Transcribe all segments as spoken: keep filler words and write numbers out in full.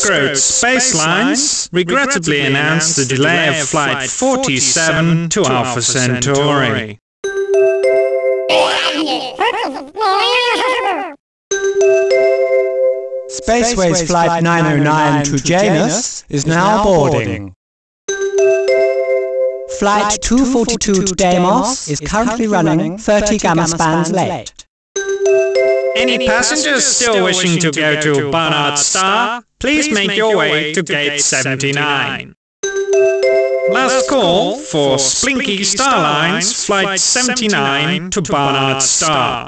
Scroat Space Lines regrettably announced the delay of Flight forty-seven to Alpha Centauri. Spaceways Flight nine oh nine to Janus is now boarding. Flight two forty-two to Deimos is currently running thirty gamma spans late. Any passengers still wishing to go to Barnard Star, please make your way to Gate seventy-nine. Last call for Splinky Star Lines Flight seventy-nine to Barnard Star.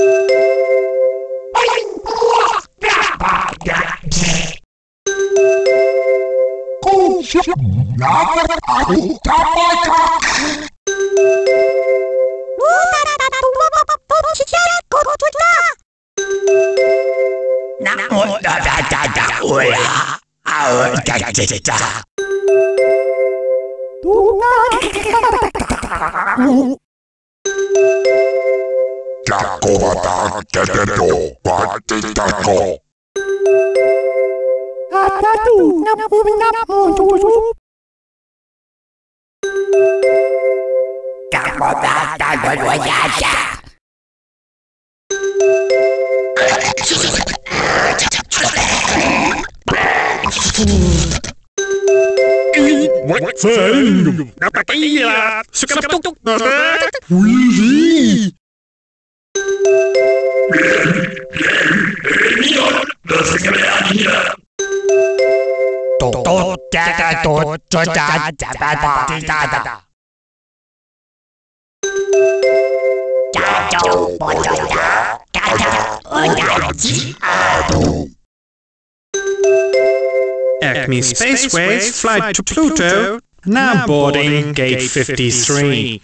Acme Spaceways Flight to Pluto, now boarding Gate fifty-three.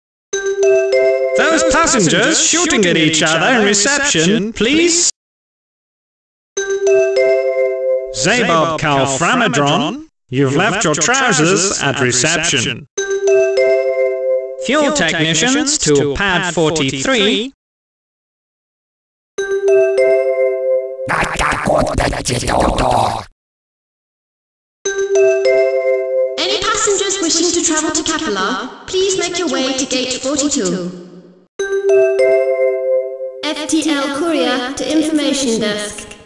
Those passengers shooting at each other in reception, please. Zabob Calframadron, you've left your trousers at reception. Fuel technicians to Pad forty-three. Any passengers wishing to travel to Capella, please make your way to Gate forty-two. F T L Courier to Information Desk.